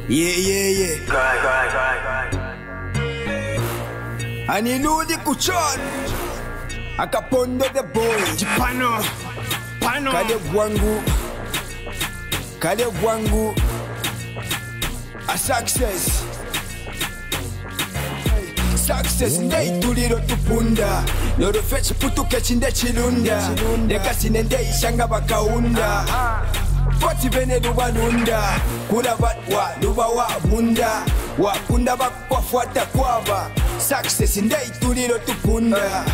Yeah. Ani ludi kuchon akapondo the boy pano kale bwangu a success ndei tuliro tupunda loro fetch putuke chinde chilunda nekasine ndei shanga bakaunda Poti bene lubalunda kula batwa luba wa bunda wakunda bakwafuata kwaba success ndei tuliro tupunda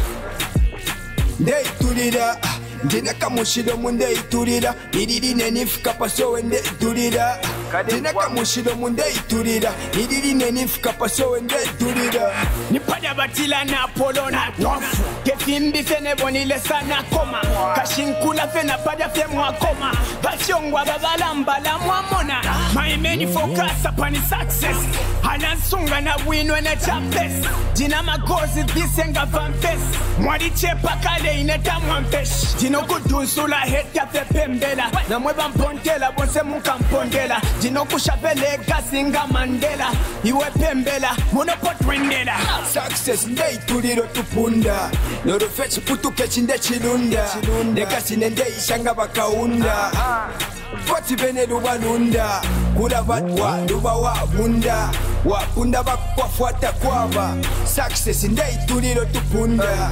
ndei tulira ndina kamushiro munde iturira iriri nenifuka pasowe nde iturira ndina kamushiro munde iturira iriri nenifuka pasowe nde iturira nipada batila na apolo na wafu kefimbi fene bonile sana koma kashinkula fena pada fe mwakoma bachongwa babalamba la mwamona my main focus upon success anansunga na winwe na chapes dina magozi disenga vampes mwadi chepa kale ineta mwampesh dino kudunsula heta fe pembela na mweba mpontela bonse mukampondela dino kushapele gasinga mandela iwe pembela monopotwendela success ndei tuliro tupunda loro fetch putuke chinde chilunda nekasine ndei shanga bakaunda Poti bene lubalunda kula batwa luba wa bunda wakunda bakwafuata kwaba success ndei tuliro tupunda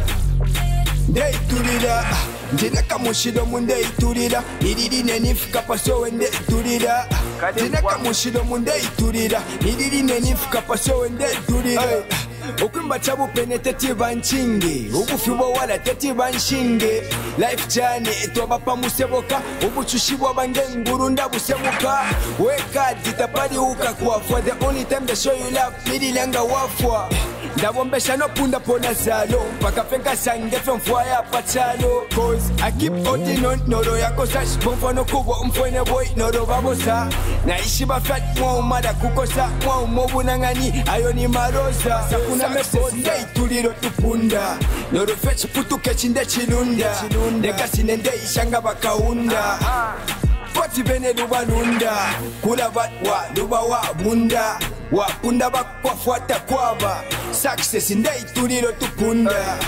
ndei tulira ndina kamushiro munde iturira iriri nenifuka pasowe nde iturira ndina kamushiro munde iturira iriri nenifuka pasowe nde iturira okwimba chabu pene teti banchinge ubufibo wala teti banshinge life journey etwaba pamuseboka ubuchushibwa bangenguru ndabusemuka wekadi tapari ukakwa for the only time they show you love nililanga wafwa ndabombesha no punda pona zalo mpaka fenka sange femfwaya pachalo cause I keep holding on noro yako sash bomfono kubwa umfwene boy noro babosa naishi bafat mwa umada kukosa mwa umobu nangani ayo ni marosa sakuna message ndei tuliro tupunda noro fetch putuke chinde chilunda nekasine ndei shanga bakaunda Poti bene lubalunda kula batwa luba wa bunda wakunda bakwafuata kwaba success ndei tuliro tupunda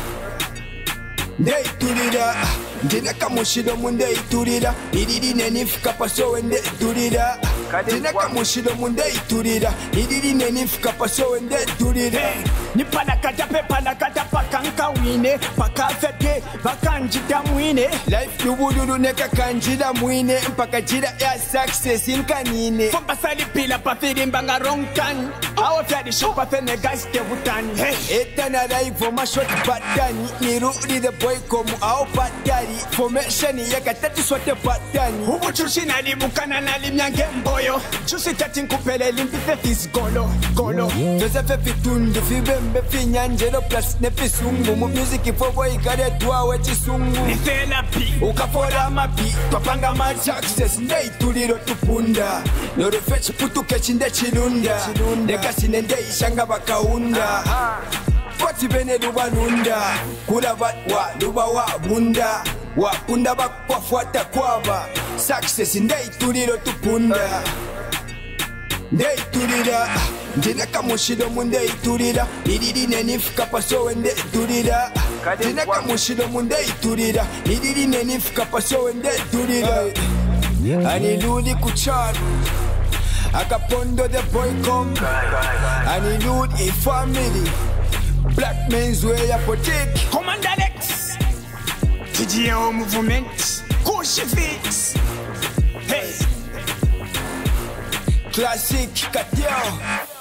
ndei tulira ndina kamushiro munde iturira iriri nenifuka pasowe nde iturira ndina kamushiro munde iturira iriri nenifuka pasowe nde iturira nipada katape pada katapa kanka wine pakafete bakanjita mwine life lubululu neka kanjira mwine mpaka jira ya success inkanine fomba sali pila pa firimba nga wrong turn awo fyadi shopa fene gaste butani etana live oma shot patani nirudi the boy komu awo patani formation yakatatu sote patani ubuchushi nalibukana nalimyange mboyo chushi tati nkupele limpife fisgolo Doza fe fitundu fibembe finyanjelo plus nefisungu mu music fobo ikare twawe chisungu ni therapy ukafora mapi twapanga ma success ndei tuliro tupunda loro fetch putuke chinde chilunda nekasine ndei shanga bakaunda Poti bene lubalunda kula batwa luba wa bunda wakunda bakwafuata kwaba success ndei tuliro tupunda ndei tulira ndina kamushiro munde iturira iriri nenifuka pasowe nde iturira ndina kamushiro munde iturira iriri nenifuka pasowe nde iturira ani ludi kuchana akapondo the boy come ani ludi family black men's way apotek Commander Lex TGO movement Kushi fix hey classic katio